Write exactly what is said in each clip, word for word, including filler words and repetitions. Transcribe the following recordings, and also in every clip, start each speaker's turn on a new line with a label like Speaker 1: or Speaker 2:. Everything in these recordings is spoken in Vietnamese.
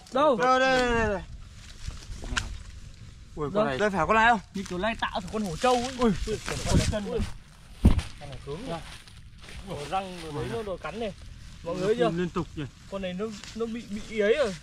Speaker 1: Đâu?
Speaker 2: Đây đây đây đây. Ui, con này đây phải con này không?
Speaker 1: Như kiểu lai tạo thành con hổ trâu ấy. Ui, con chân này. Con này cứng nha. Răng rồi đấy nó đồ cắn này. Mọi người thấy chưa?
Speaker 2: Liên tục nhỉ.
Speaker 1: Con này nó nó bị bị ấy rồi.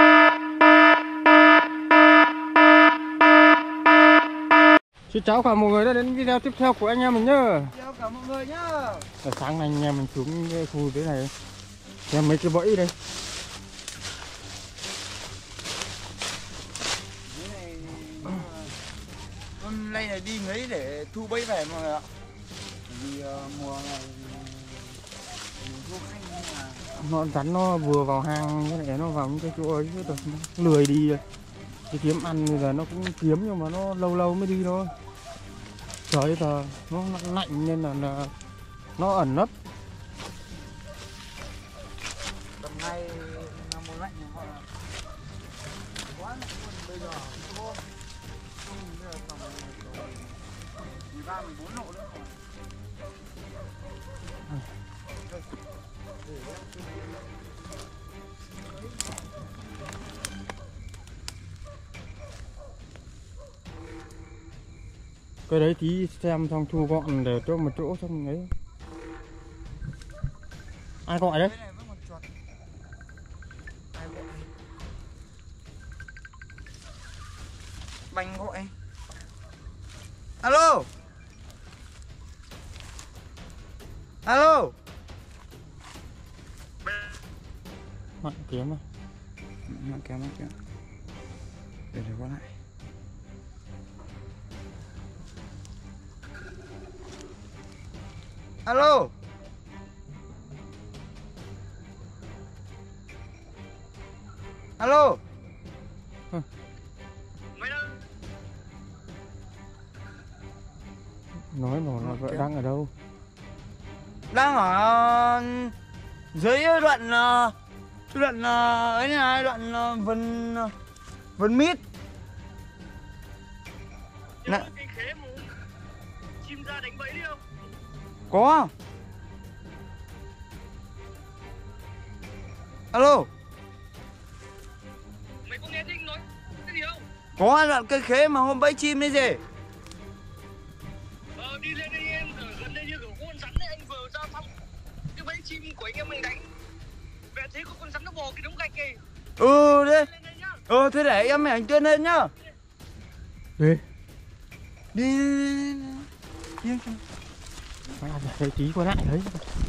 Speaker 3: Xin chào cả mọi người đã đến video tiếp theo của anh em mình nhá.
Speaker 2: Chào cả mọi người nhá.
Speaker 3: Ở sáng nay anh em mình xuống cái khu thế này xem mấy cái bẫy đây.
Speaker 2: Hôm nay là đi mấy để thu bẫy về mọi người ạ. Vì uh, mùa này mình thu khách nhưng mà
Speaker 3: Nó rắn nó vừa vào hang cái này nó vào những cái chỗ ấy rồi nó lười đi rồi. Cái kiếm ăn bây giờ nó cũng kiếm nhưng mà nó lâu lâu mới đi thôi. Trời giờ nó lạnh nên là, là nó ẩn nấp.
Speaker 2: tầm nay là mùa lạnh này, họ là quá lạnh luôn. Bây giờ khô bây giờ tầm mười ba mười bốn độ nữa rồi.
Speaker 3: Cái đấy tí xem xong thu gọn để cho một chỗ xong ấy. Ai gọi đấy?
Speaker 2: Bánh gọi. Alo. Alo.
Speaker 3: Mạnh kiếm à?
Speaker 2: Mạnh kéo mạnh kéo. Để để qua lại. Alo. Alo.
Speaker 3: Hả? Nói bảo là vợ đang ở đâu?
Speaker 2: Đang ở dưới đoạn đoạn ấy này, đoạn vườn vườn mít. Nè.
Speaker 1: Cái khế mà chim ra đánh bẫy đi không?
Speaker 2: Có. Alo.
Speaker 1: Mày có nghe Đinh nói cái gì không?
Speaker 2: Có đoạn cây khế mà hôm bẫy chim đấy gì.
Speaker 1: Ờ đi lên đây em, ở gần đây như kiểu con rắn đấy, anh vừa ra thăm cái bẫy chim của anh em mình đánh. Về thấy có con rắn nó bò cái đống gạch kìa.
Speaker 2: Ừ đấy. Ừ thế để em ảnh tuyên lên nhá.
Speaker 3: Đi.
Speaker 2: Đi đi đi.
Speaker 3: Phải để tí qua lại thấy.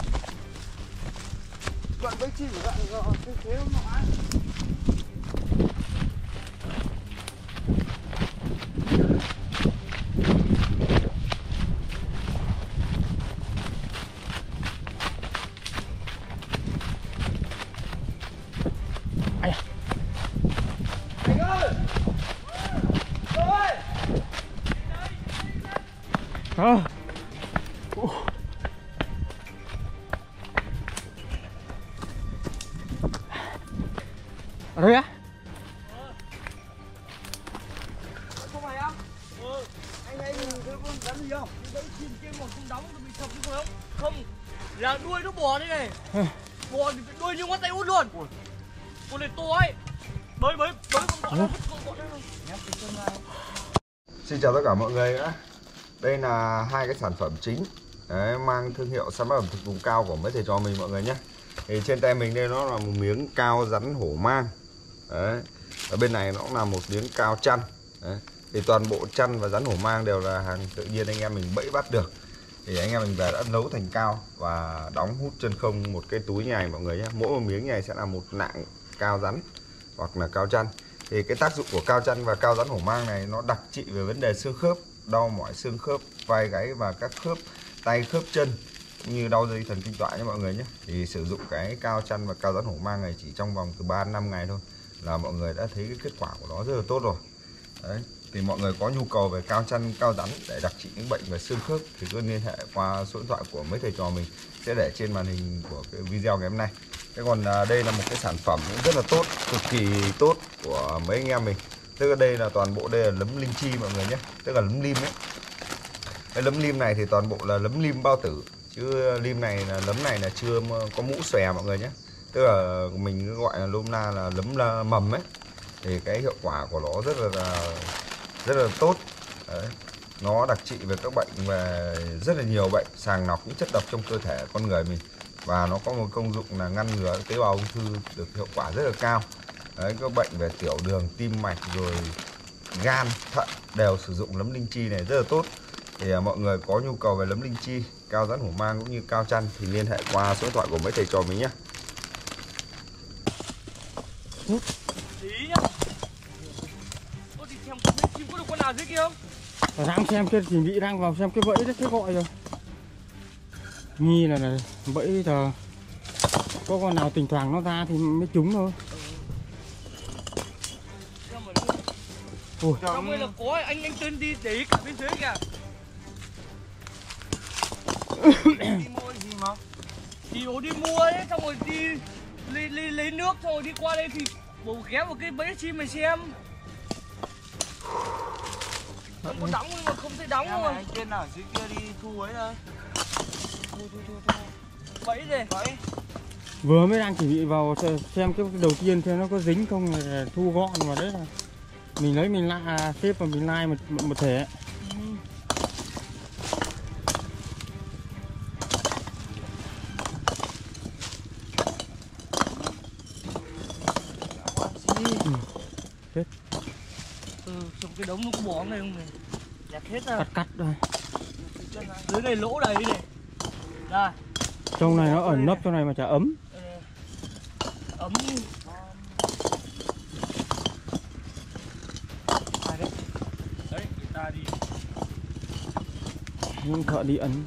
Speaker 2: Đoạn bẫy chim của bạn rồi cây khế không nọ.
Speaker 3: À. Ở đây á?
Speaker 2: Không phải không?
Speaker 1: Ừ.
Speaker 2: Anh ấy nhìn thấy con rắn gì không?
Speaker 1: Cái bẫy chim kia một không đóng nó bị sập chứ không? Không, là đuôi nó bò đây này. Bò thì đuôi như ngón tay út luôn. Con này to ấy. Bới bới bới con bọ nó vứt con bọ đây rồi.
Speaker 4: Xin chào tất cả mọi người nữa. Đây là hai cái sản phẩm chính đấy, mang thương hiệu sản phẩm thực vùng cao của mấy thầy trò mình mọi người nhé. Thì trên tay mình đây nó là một miếng cao rắn hổ mang. Đấy. Ở bên này nó cũng là một miếng cao chăn. Đấy. Thì toàn bộ chăn và rắn hổ mang đều là hàng tự nhiên anh em mình bẫy bắt được. Thì anh em mình về đã nấu thành cao và đóng hút chân không một cái túi như này mọi người nhé. Mỗi một miếng này sẽ là một nạng cao rắn hoặc là cao chăn. Thì cái tác dụng của cao chăn và cao rắn hổ mang này nó đặc trị về vấn đề xương khớp, đau mỏi xương khớp, vai gáy và các khớp tay khớp chân như đau dây thần kinh tọa nha mọi người nhé. Thì sử dụng cái cao chăn và cao rắn hổ mang này chỉ trong vòng từ ba đến năm ngày thôi là mọi người đã thấy cái kết quả của nó rất là tốt rồi. Đấy. Thì mọi người có nhu cầu về cao chăn, cao rắn để đặc trị những bệnh về xương khớp thì cứ liên hệ qua số điện thoại của mấy thầy trò mình sẽ để trên màn hình của cái video ngày hôm nay. Thế còn à, đây là một cái sản phẩm rất là tốt, cực kỳ tốt của mấy anh em mình. Tức là đây là toàn bộ đây là lấm linh chi mọi người nhé, tức là lấm lim ấy. Cái lấm lim này thì toàn bộ là lấm lim bao tử, chứ lim này là lấm này là chưa có mũ xòe mọi người nhé. Tức tức là mình gọi là nôm na là nấm la mầm ấy, thì cái hiệu quả của nó rất là, là rất là tốt. Đấy. Nó đặc trị về các bệnh về rất là nhiều bệnh, sàng lọc những chất độc trong cơ thể con người mình, và nó có một công dụng là ngăn ngừa tế bào ung thư được hiệu quả rất là cao. Đấy, các bệnh về tiểu đường, tim mạch rồi gan, thận đều sử dụng nấm linh chi này rất là tốt. Thì à, mọi người có nhu cầu về nấm linh chi, cao rắn hổ mang cũng như cao chăn thì liên hệ qua số điện thoại của mấy thầy trò mình nhé.
Speaker 1: Tí nhá. Tôi đi xem con chim có được con nào dưới kia không?
Speaker 3: Đang xem kia chuẩn bị đang vào xem cái bẫy đấy, cái gọi rồi. Nghi là, là bẫy là có con nào thỉnh thoảng nó ra thì mới trúng thôi.
Speaker 1: Ủa. Trong đây là có anh anh tên đi để ý cả bên dưới kìa.
Speaker 2: Đi mua gì mà?
Speaker 1: Thì bố đi mua đấy, xong rồi đi lấy, lấy, lấy nước, xong rồi đi qua đây thì bố ghé vào cái bẫy chim mày xem. Không có đóng nhưng mà không thấy đóng
Speaker 2: Em
Speaker 1: rồi.
Speaker 2: anh trên ở dưới kia đi thu ấy thôi. Thu thu thu thu.
Speaker 1: Bẫy gì?
Speaker 2: Bẫy.
Speaker 3: Vừa mới đang chuẩn bị vào xem cái đầu tiên xem nó có dính không, là thu gọn vào đấy là mình lấy mình lại xếp và mình lai một một thể.
Speaker 1: Ừ, trong cái đống nó có bó này không này? Nhặt hết ra.
Speaker 3: Cắt cắt rồi.
Speaker 1: Dưới này lỗ đầy này. Đây.
Speaker 3: Trong này nó ẩn nấp trong này mà chả ấm.
Speaker 1: Ấm. Đấy, người ta đi.
Speaker 3: Nhưng thợ đi ẩn.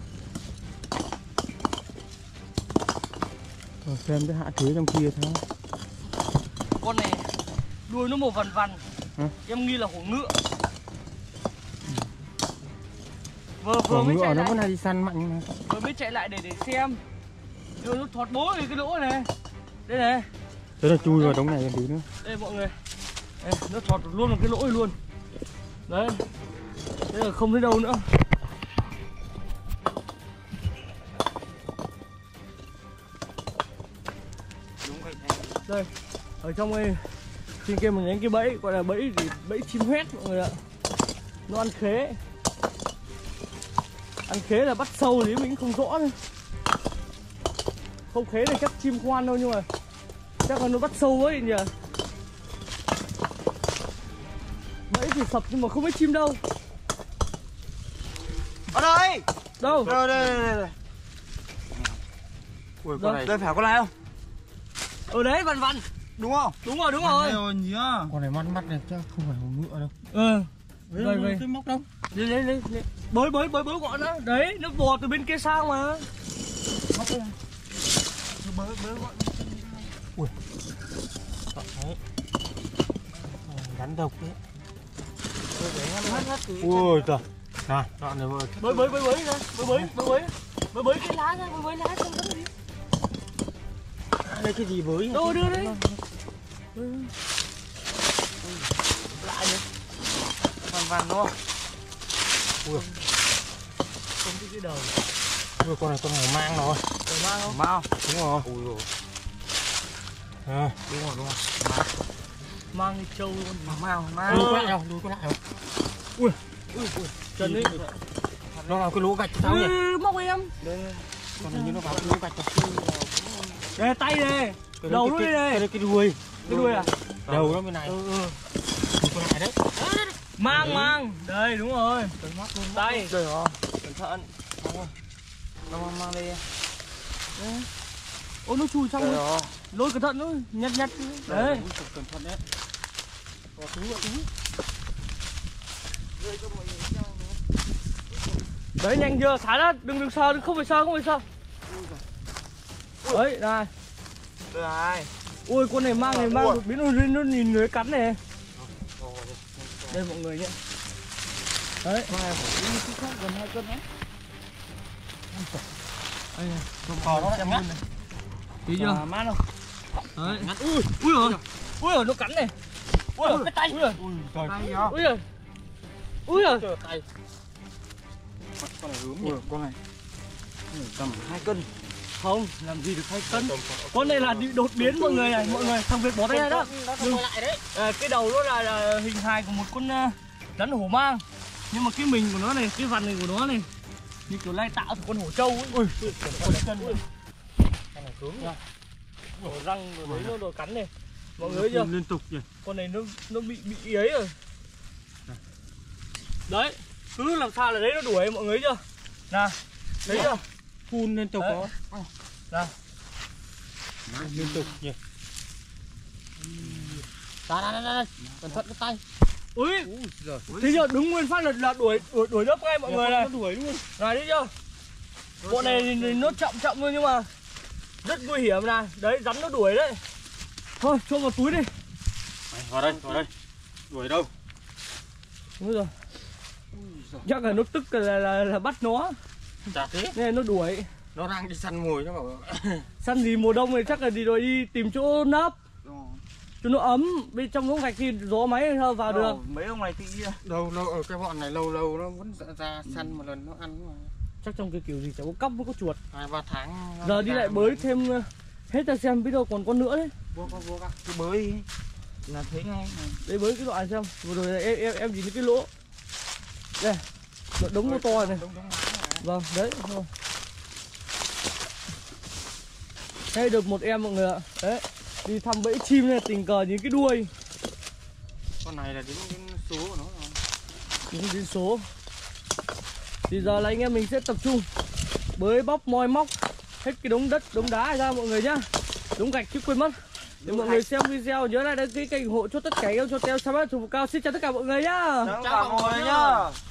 Speaker 3: Rồi xem cái hạ thế trong kia thôi.
Speaker 1: Con này đuôi nó màu vằn vằn.
Speaker 3: Hả?
Speaker 1: Em nghi là hổ ngựa. Vừa vừa
Speaker 3: Hổ
Speaker 1: mới
Speaker 3: ngựa
Speaker 1: chạy
Speaker 3: nó
Speaker 1: lại.
Speaker 3: vẫn hay đi săn mạnh mà.
Speaker 1: Vừa mới chạy lại để để xem. Rồi nó thọt bố cái lỗ này. Đây này.
Speaker 3: Thế là chui vào đống này làm gì nữa.
Speaker 1: Đây mọi người. Đây, nó thọt luôn vào cái lỗ này luôn. Đấy. Đây là không thấy đâu nữa. Đây, ở trong đây trên kia mình đánh cái bẫy gọi là bẫy thì bẫy chim hoét mọi người ạ. Nó ăn khế. Ăn khế là bắt sâu thì mình không rõ thôi. Không khế thì chắc chim khoan đâu, nhưng mà chắc là nó bắt sâu ấy nhỉ. Bẫy thì sập nhưng mà không biết chim đâu.
Speaker 2: Ở đây.
Speaker 1: Đâu?
Speaker 2: Đây đây đây đây.
Speaker 3: Ui,
Speaker 1: con
Speaker 2: này. Đây phải con này không?
Speaker 1: Ở đấy vằn vằn.
Speaker 2: Đúng không?
Speaker 1: Đúng rồi, đúng rồi.
Speaker 2: Rồi nhá.
Speaker 3: Con này mắt mắt này chứ không phải hổ ngựa đâu.
Speaker 1: Ừ. Đây đây.
Speaker 3: Cái móc đâu?
Speaker 1: Đây đây đây. Bới bới bới bới gọn nó. Đấy, nó bò từ bên kia sang mà.
Speaker 3: Móc đây.
Speaker 2: Bới bới gọn.
Speaker 3: Ui. Đấy. Rắn độc đấy. Ui trời. Này, chọn này vừa.
Speaker 1: Bới bới bới bới ra. Bới bới bới bới. Bới bới cái lá ra, bới bới lá xong cái gì?
Speaker 3: Đây cái gì với?
Speaker 1: Đâu đưa đấy. Lại nhỉ?
Speaker 2: Vằn vằn đúng không?
Speaker 3: Ui.
Speaker 1: Không thấy cái đầu.
Speaker 3: Ui, con này con hổ mang rồi.
Speaker 1: Đầu mang không?
Speaker 2: Mau.
Speaker 3: Đúng rồi.
Speaker 2: Ui rồi.
Speaker 3: À.
Speaker 2: Đúng rồi đúng rồi.
Speaker 1: Mang đi trâu luôn.
Speaker 2: Mau
Speaker 3: Lùi
Speaker 2: mau.
Speaker 3: qua lại đâu, lùi qua lại đâu. Ui.
Speaker 1: Ui ui. Chân ấy.
Speaker 3: Nó vào cái lỗ gạch sao nhỉ?
Speaker 1: Ừ, móc em.
Speaker 3: Đây. Con này như nó vào cái lỗ gạch rồi.
Speaker 1: Đây tay đây. Đầu nó đây này.
Speaker 3: Cái cái đuôi.
Speaker 1: Cái đuôi à?
Speaker 3: Đầu nó bên này.
Speaker 1: Ừ ừ.
Speaker 3: Lùi qua lại đấy.
Speaker 1: Mang mang. Đây đúng rồi. Tay.
Speaker 2: Đây rồi.
Speaker 1: Cẩn thận.
Speaker 2: Nó mang mang đi.
Speaker 1: Ôi nó chui xong
Speaker 2: Đây
Speaker 1: rồi.
Speaker 2: rồi.
Speaker 1: Lôi cẩn thận nó nhặt nhặt. Đấy.
Speaker 3: Cẩn thận đấy.
Speaker 1: Có túi có túi. Đấy nhanh chưa, thả ra, đừng đừng sờ, đừng không phải sờ, không phải sờ. Đấy, này.
Speaker 2: Đây này.
Speaker 1: Ui con này mang này mang đột biến nó, nó nhìn người cắn này. Đây mọi người nhé. Đấy.
Speaker 2: Con này phải đi chút khác gần hai cân đấy.
Speaker 1: Đây này,
Speaker 3: Cò nó lại ngắt.
Speaker 1: tí chưa?
Speaker 2: À, mát không?
Speaker 1: Đấy. Ui, ui rồi. Ui rồi nó cắn này. Ui rồi, cái tay. Ui rồi.
Speaker 3: Ui trời.
Speaker 2: Tay nhá.
Speaker 1: Ui rồi. Ui rồi.
Speaker 3: Trời tay. Con này hướng nhỉ?
Speaker 2: Ui con này. Tầm hai cân.
Speaker 1: Không, làm gì được hai cân. Con này là bị đột biến mọi người này, mọi người. Thằng Việt bỏ tay ra đó. Nhưng, à, cái đầu nó là, là hình hài của một con uh, rắn hổ mang. Nhưng mà cái mình của nó này, cái vằn này của nó này như kiểu lai tạo của con hổ trâu ấy. Ui, con chân này. Con này cứng nha. Hổ răng rồi đấy nó đồ cắn này. Mọi người thấy chưa?
Speaker 3: Liên tục nhỉ.
Speaker 1: Con này nó nó bị bị ấy rồi. Đấy, cứ làm sao là đấy nó đuổi mọi người thấy chưa? Nào, thấy chưa?
Speaker 3: Phun liên tục đó.
Speaker 1: Nào.
Speaker 3: Liên tục nhỉ.
Speaker 1: Đây đây đây đây, cẩn thận cái tay. Ui, thấy chưa? Đứng nguyên phát là, là đuổi đuổi đuổi nước ngay mọi người này.
Speaker 3: Nó đuổi luôn.
Speaker 1: Này thấy chưa? Bọn này thì, thì nó chậm chậm thôi nhưng mà rất nguy hiểm này. Đấy, rắn nó đuổi đấy. Thôi, cho vào túi đi.
Speaker 3: Này, vào đây, vào đây. Đuổi đâu?
Speaker 1: Đúng rồi. Chắc là nó tức là là, là bắt nó.
Speaker 3: Chả thế.
Speaker 1: Nên nó đuổi.
Speaker 3: Nó đang đi săn mồi nó bảo.
Speaker 1: Săn gì mùa đông này chắc là đi rồi đi tìm chỗ nấp. Cho nó ấm, bên trong ngỗng gạch thì gió máy thôi vào được.
Speaker 2: Mấy ông này thì
Speaker 3: Đâu lâu ở cái bọn này lâu lâu nó vẫn ra, ra săn một lần nó ăn mà.
Speaker 1: Chắc trong cái kiểu gì chẳng có cóc với có chuột.
Speaker 3: Hai ba tháng.
Speaker 1: Giờ đi lại bới thêm hết ra xem biết đâu còn con nữa đấy.
Speaker 2: Vô con vô con cứ bới là thấy ngay.
Speaker 1: Đấy bới cái loại xem. Vừa rồi này, em em em nhìn thấy cái lỗ. Đây. Đống mô to này. Vâng, đấy thôi. Đây được một em mọi người ạ. Đấy. Đi thăm bẫy chim này tình cờ nhìn cái đuôi.
Speaker 3: Con này là đến, đến số của nó rồi.
Speaker 1: Đến, đến số. Thì giờ là anh em mình sẽ tập trung bới bóc moi móc hết cái đống đất đống đá ra mọi người nhá. Đống gạch chứ quên mất. Để mọi người xem video nhớ lại đăng ký kênh ủng hộ cho tất cả anh em cho Teo Sam Bát Thủ Cao. Xin chào tất cả mọi người nhá.
Speaker 2: Chào mọi người nhá.